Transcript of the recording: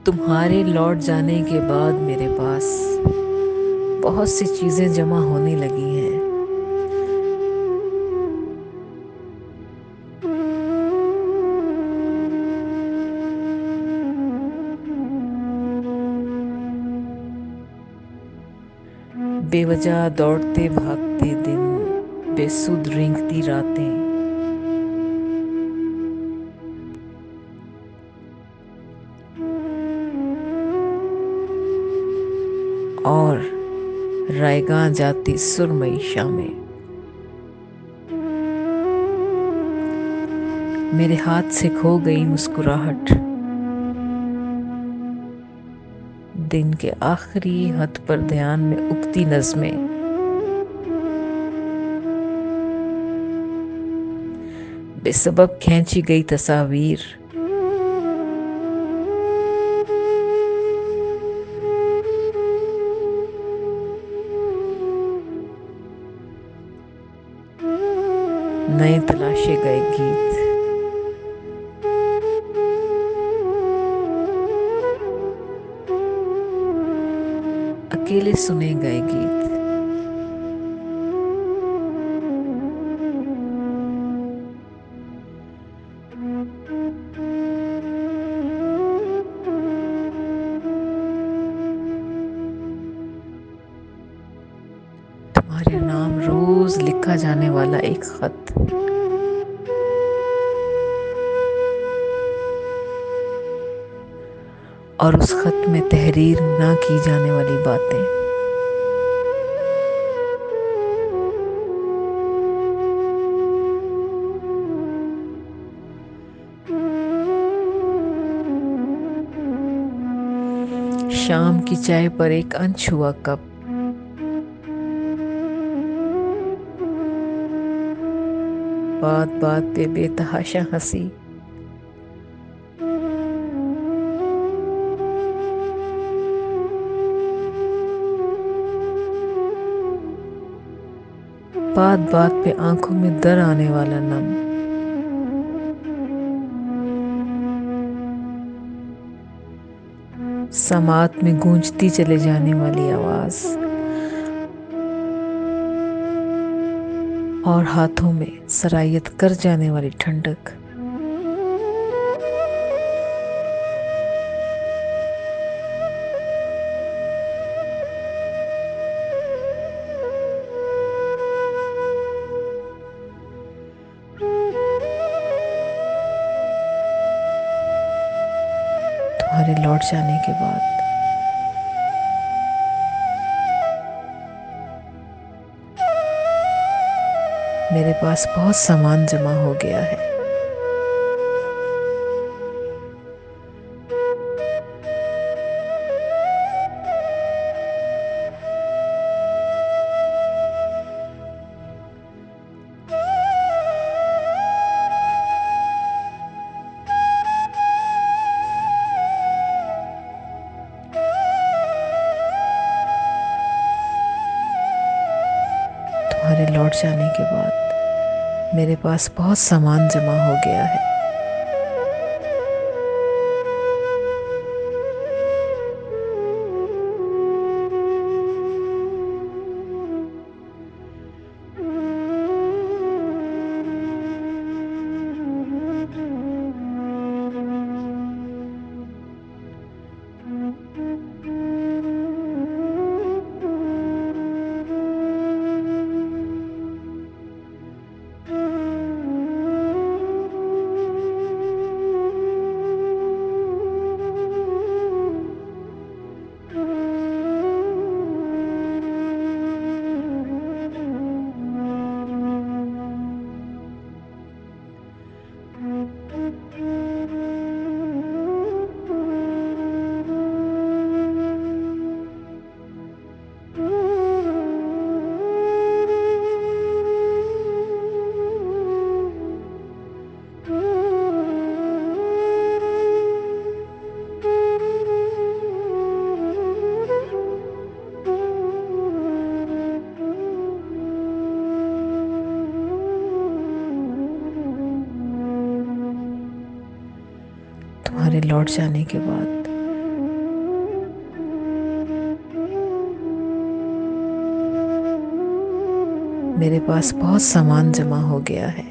तुम्हारे लौट जाने के बाद मेरे पास बहुत सी चीजें जमा होने लगी हैं। बेवजह दौड़ते भागते दिन, बेसुध रेंगती रातें, और रायगां जाती सुरमई शामें। मेरे हाथ से खो गई मुस्कुराहट, दिन के आखिरी हद पर ध्यान में उगती नज़में। बेसबब खींची गई तस्वीर, नए तलाशे गए गीत, अकेले सुने गए गीत। तुम्हारे नाम रोज लिखा जाने वाला एक खत, और उस खत में तहरीर ना की जाने वाली बातें। शाम की चाय पर एक अनछुआ कप, बात बात पे बेतहाशा हंसी, बात बात पे आंखों में दर आने वाला नम, समात में गूंजती चले जाने वाली आवाज, और हाथों में सरायत कर जाने वाली ठंडक। तुम्हारे लौट जाने के बाद मेरे पास बहुत सामान जमा हो गया है। तुम्हारे लौट जाने के बाद मेरे पास बहुत सामान जमा हो गया है। तुम्हारे लौट जाने के बाद मेरे पास बहुत सामान जमा हो गया है।